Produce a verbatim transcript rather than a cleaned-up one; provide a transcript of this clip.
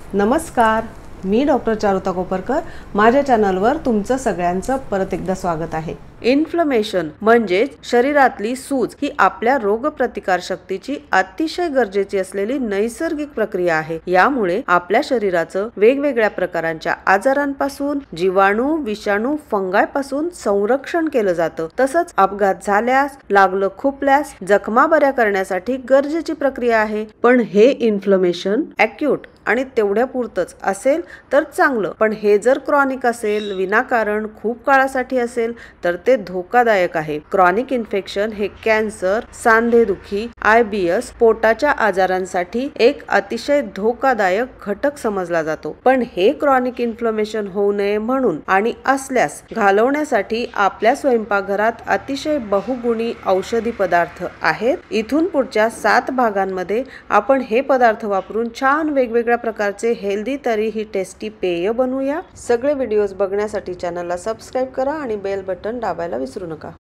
नमस्कार, मी डॉक्टर चारुता कोपरकर. माझ्या चॅनलवर तुमचं सगळ्यांचं परत एकदा स्वागत आहे. इन्फ्लमेशन म्हणजे शरीरातली सूज ही आपल्या रोगप्रतिकार शक्तीची अतिशय गरजेची असलेली नैसर्गिक प्रक्रिया आहे. यामुळे आपल्या शरीराचं वेगवेगळ्या प्रकारांच्या आजारांपासून, जीवाणू, विषाणू, फंगाय पासून संरक्षण केलं जातं. तसंच अपघात झाल्यास, लागलं खुपल्यास जखमा बऱ्या करण्यासाठी गरजेची प्रक्रिया आहे. पण हे इन्फ्लमेशन ॲक्यूट आणि तेवढ्या पुरतच असेल तर चांगलं, पण हे जर क्रॉनिक असेल, विनाकारण खूप काळासाठी असेल तर ते धोकादायक आहे. क्रॉनिक इन्फेक्शन हे कॅन्सर, सांधेदुखी, आय बी एस, पोटाच्या आजारांसाठी एक अतिशय धोकादायक घटक समजला जातो. पण हे क्रॉनिक इन्फ्लमेशन होऊ नये म्हणून आणि असल्यास घालवण्यासाठी आपल्या स्वयंपाकघरात अतिशय बहुगुणी औषधी पदार्थ आहेत. इथून पुढच्या सात भागांमध्ये आपण हे पदार्थ वापरून छान वेगवेगळ्या प्रकारचे हेल्दी तरीही टेस्टी पेय बनवूया. सगळे व्हिडिओज बघण्यासाठी चॅनलला सबस्क्राईब करा आणि बेल बटन दाबायला विसरू नका.